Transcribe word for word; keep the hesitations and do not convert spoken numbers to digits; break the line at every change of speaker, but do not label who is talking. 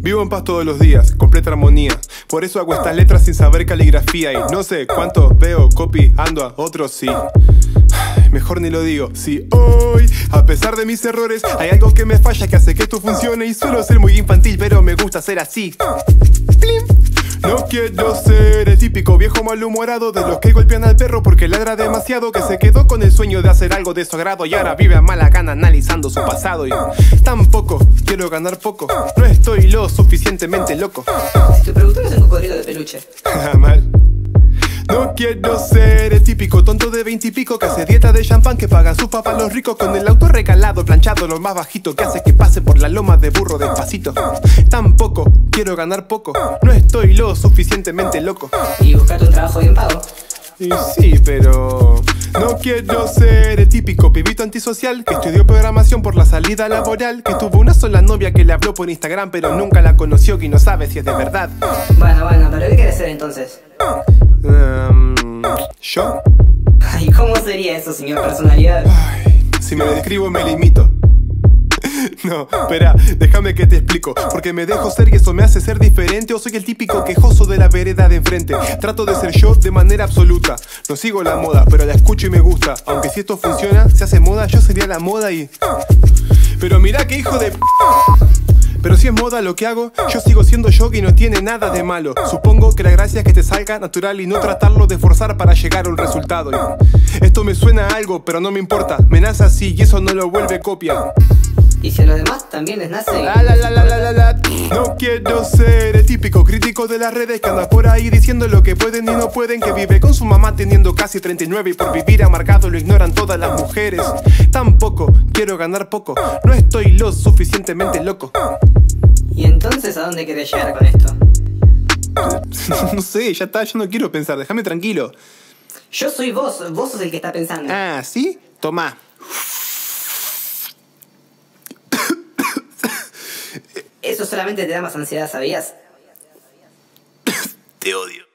Vivo en paz todos los días, completa armonía. Por eso hago estas letras sin saber caligrafía. Y no sé cuánto veo, copy, ando a otros sí. Mejor ni lo digo. Si hoy, a pesar de mis errores, hay algo que me falla que hace que esto funcione. Y suelo ser muy infantil, pero me gusta ser así. Plim. No quiero ser el típico viejo malhumorado de los que golpean al perro porque ladra demasiado, que se quedó con el sueño de hacer algo de su agrado y ahora vive a mala gana analizando su pasado. Y tampoco quiero ganar poco, no estoy lo suficientemente loco.
Tu productor es un cocodrilo de peluche.
Mal. No quiero ser el típico tonto de veintipico que hace dieta de champán, que pagan sus papás los ricos con el auto regalado, planchado lo más bajito, que hace que pase por la loma de burro despacito. Tampoco quiero ganar poco, no estoy lo suficientemente loco.
Y buscarte un trabajo bien pago.
Y sí, pero no quiero ser el típico pibito antisocial que estudió programación por la salida laboral, que tuvo una sola novia que le habló por Instagram pero nunca la conoció y no sabe si es de verdad.
Bueno, bueno, pero ¿qué quieres ser entonces?
Um, ¿Yo?
Ay, ¿cómo sería eso, señor personalidad?
Ay, si me describo me limito. No, espera, déjame que te explico. Porque me dejo ser y eso me hace ser diferente, o soy el típico quejoso de la vereda de enfrente. Trato de ser yo de manera absoluta. No sigo la moda, pero la escucho y me gusta. Aunque si esto funciona, se hace moda, yo sería la moda y... Pero mira que hijo de... Pero si es moda lo que hago, yo sigo siendo yo y no tiene nada de malo. Supongo que la gracia es que te salga natural y no tratarlo de forzar para llegar a un resultado. Esto me suena a algo, pero no me importa. Me nace así y eso no lo vuelve copia.
¿Y si a los demás también les nace?
La, la, la, la, la, la, la. No quiero ser el típico crítico de las redes que anda por ahí diciendo lo que pueden y no pueden, que vive con su mamá teniendo casi treinta y nueve y por vivir amargado lo ignoran todas las mujeres. Tampoco quiero ganar poco, no estoy lo suficientemente loco.
¿Y entonces a dónde querés llegar con esto?
No sé, ya está, yo no quiero pensar, déjame tranquilo.
Yo soy vos, vos sos el que está pensando.
Ah, ¿sí? Tomá.
Eso solamente te da más ansiedad, ¿sabías?
Te odio.